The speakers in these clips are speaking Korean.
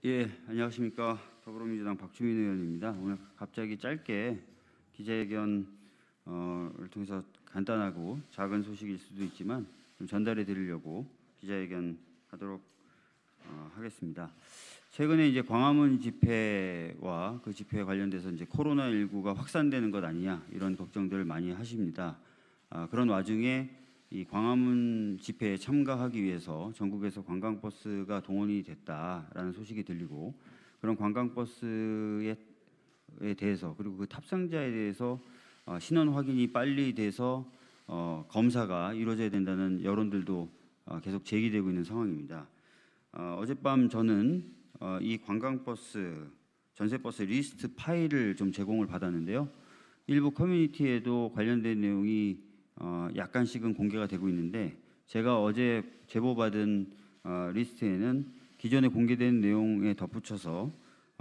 예, 안녕하십니까. 더불어민주당 박주민 의원입니다. 오늘 갑자기 짧게 기자회견을 통해서 간단하고 작은 소식일 수도 있지만 좀 전달해 드리려고 기자회견 하도록 하겠습니다. 최근에 이제 광화문 집회와 그 집회에 관련돼서 이제 코로나19가 확산되는 것 아니냐 이런 걱정들을 많이 하십니다. 그런 와중에 이 광화문 집회에 참가하기 위해서 전국에서 관광버스가 동원이 됐다라는 소식이 들리고, 그런 관광버스에 대해서 그리고 그 탑승자에 대해서 신원 확인이 빨리 돼서 검사가 이루어져야 된다는 여론들도 계속 제기되고 있는 상황입니다. 어젯밤 저는 이 관광버스, 전세버스 리스트 파일을 좀 제공을 받았는데요. 일부 커뮤니티에도 관련된 내용이 약간씩은 공개가 되고 있는데, 제가 어제 제보받은 리스트에는 기존에 공개된 내용에 덧붙여서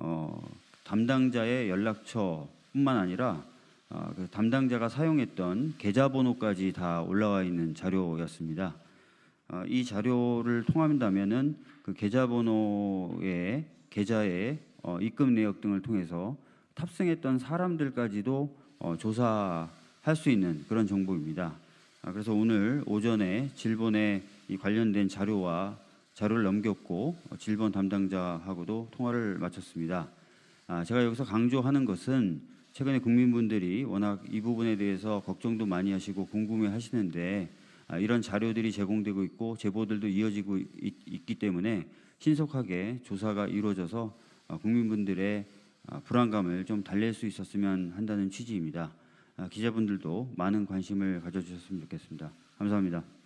담당자의 연락처뿐만 아니라 그 담당자가 사용했던 계좌번호까지 다 올라와 있는 자료였습니다. 이 자료를 통한다면은 그 계좌번호의 계좌의 입금 내역 등을 통해서 탑승했던 사람들까지도 조사할 수 있는 그런 정보입니다. 그래서 오늘 오전에 질본에 이 관련된 자료를 넘겼고 질본 담당자하고도 통화를 마쳤습니다. 제가 여기서 강조하는 것은 최근에 국민분들이 워낙 이 부분에 대해서 걱정도 많이 하시고 궁금해 하시는데, 이런 자료들이 제공되고 있고 제보들도 이어지고 있기 때문에 신속하게 조사가 이루어져서 국민분들의 불안감을 좀 달랠 수 있었으면 한다는 취지입니다. 기자분들도 많은 관심을 가져주셨으면 좋겠습니다. 감사합니다.